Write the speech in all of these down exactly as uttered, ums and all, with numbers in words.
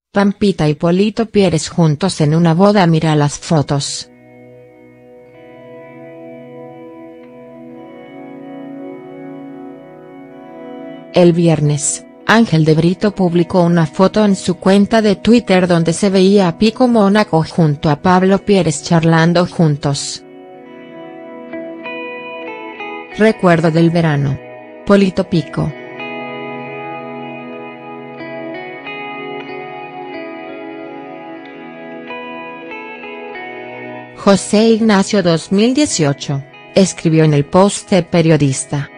Pampita y Polito Pieres juntos en una boda. Mira las fotos. El viernes, Ángel de Brito publicó una foto en su cuenta de Twitter donde se veía a Pico Mónaco junto a Pablo Pieres charlando juntos. Recuerdo del verano. Polito Pico. José Ignacio dos mil dieciocho, escribió en el post de periodista.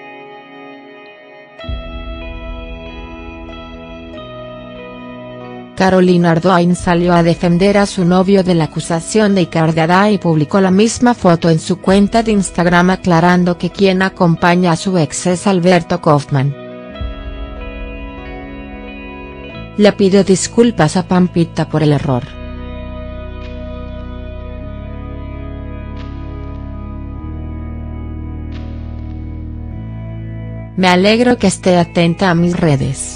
Carolina Ardoin salió a defender a su novio de la acusación de Icardi y publicó la misma foto en su cuenta de Instagram aclarando que quien acompaña a su ex es Alberto Kaufman. Le pidió disculpas a Pampita por el error. Me alegro que esté atenta a mis redes.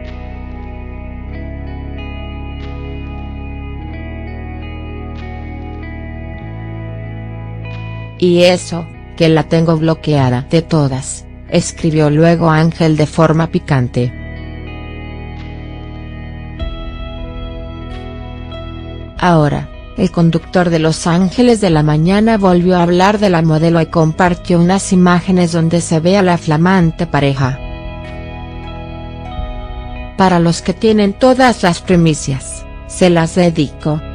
Y eso, que la tengo bloqueada de todas, escribió luego Ángel de forma picante. Ahora, el conductor de Los Ángeles de la Mañana volvió a hablar de la modelo y compartió unas imágenes donde se ve a la flamante pareja. Para los que tienen todas las primicias, se las dedico.